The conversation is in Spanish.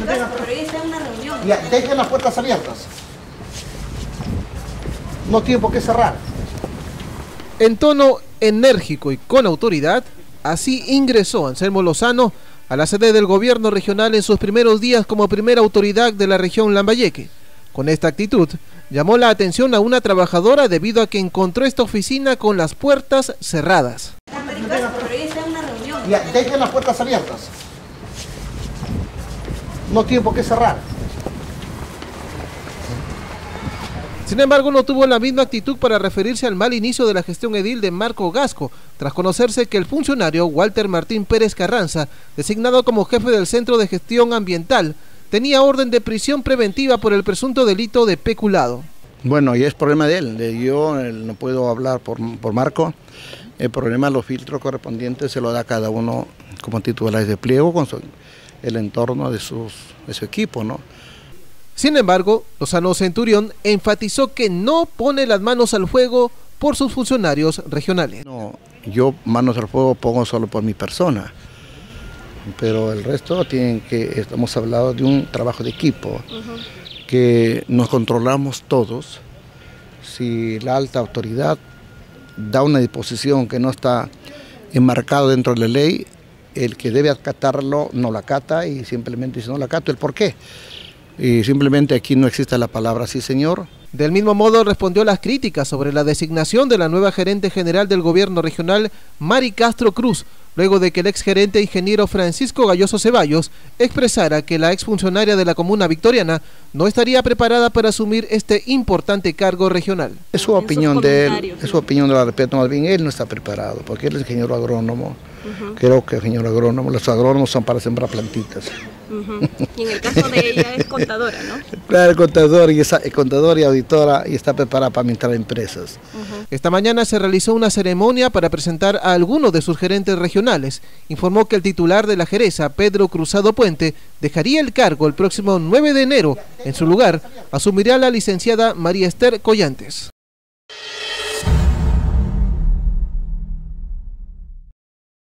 Pero ella está en una reunión. Ya, dejen las puertas abiertas. No tiene por qué cerrar. En tono enérgico y con autoridad, así ingresó Anselmo Lozano a la sede del gobierno regional en sus primeros días como primera autoridad de la región Lambayeque. Con esta actitud, llamó la atención a una trabajadora debido a que encontró esta oficina con las puertas cerradas. Pero ella está en una reunión. Ya, dejen las puertas abiertas. No tiene por qué cerrar. Sin embargo, no tuvo la misma actitud para referirse al mal inicio de la gestión edil de Marco Gasco, tras conocerse que el funcionario Walter Martín Pérez Carranza, designado como jefe del Centro de Gestión Ambiental, tenía orden de prisión preventiva por el presunto delito de peculado. Bueno, y es problema de él. Yo no puedo hablar por Marco. El problema de los filtros correspondientes se lo da cada uno como titulares de pliego con el entorno de su equipo, ¿no? Sin embargo, Lozano Centurión enfatizó que no pone las manos al fuego por sus funcionarios regionales. No, yo manos al fuego pongo solo por mi persona, pero el resto estamos hablando de un trabajo de equipo, que nos controlamos todos. Si la alta autoridad da una disposición que no está enmarcado dentro de la ley, el que debe acatarlo no la acata y simplemente dice no la acato, ¿el por qué? Y simplemente aquí no existe la palabra sí señor. Del mismo modo respondió las críticas sobre la designación de la nueva gerente general del gobierno regional, Mari Castro Cruz, luego de que el exgerente ingeniero Francisco Galloso Ceballos expresara que la exfuncionaria de la comuna victoriana no estaría preparada para asumir este importante cargo regional. Es su opinión de él, es su opinión, de la respeto, más bien él no está preparado, porque él es ingeniero agrónomo. Creo que el ingeniero agrónomo, los agrónomos son para sembrar plantitas. Y en el caso de ella es contadora, ¿no? Claro, contador y auditora, y está preparada para administrar empresas. Esta mañana se realizó una ceremonia para presentar a algunos de sus gerentes regionales. Informó que el titular de la Jereza, Pedro Cruzado Puente, dejaría el cargo el próximo 9 de enero. En su lugar, asumirá la licenciada María Esther Collantes.